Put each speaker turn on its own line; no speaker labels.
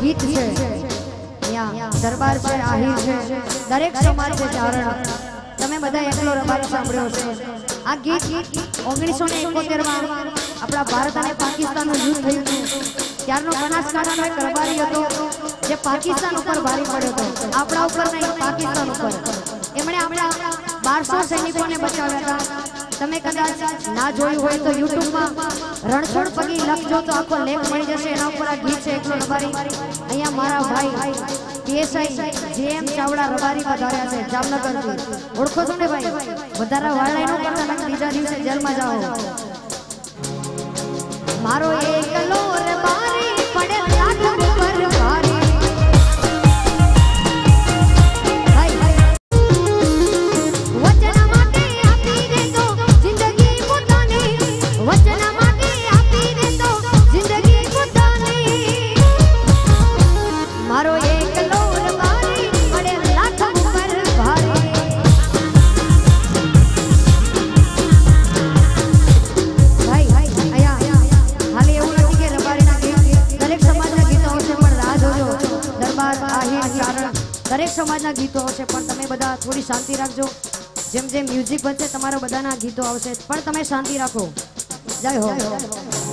गीत है यहाँ दरबार से आहिर है दरेक समाज के चारण तमे बधा एकलो रबारी सांभळ्यो छे। आ गीत 1971 માં આપણા ભારત અને પાકિસ્તાનનું યુદ્ધ થયું ત્યારનો બનાસકાંઠાનો એક રબારી હતો જે પાકિસ્તાન ઉપર ભારી પડ્યો હતો, આપણા ઉપર નહીં પાકિસ્તાન ઉપર। એમણે આપણા 1200 સૈનિકોને બચાવ્યા હતા। તમે કદાચ ના જોયું હોય તો YouTube માં રણછોડ પગી લખજો તો આખો લેખ મળી જશે। એના ઉપર આ ગીત છે એકલો રબારી। અહીંયા મારા ભાઈ PSI JM ચાવડા રબારી પધાર્યા છે જામનગરથી। ઓળખો છો ને ભાઈ? વધારે વાળાઈ નો કરતા તમે બીજા દિવસે જેલમાં જાઓ। મારો એકલો રબારી પડે લાખ ઉપર ભારી दरेक समाजना गीतो आवशे पण तमे बधा थोड़ी शांति राखजो। जेम जेम म्यूजिक बनशे तमारा बधाना गीतो आवशे पण तमे शांति राखो। जय हो।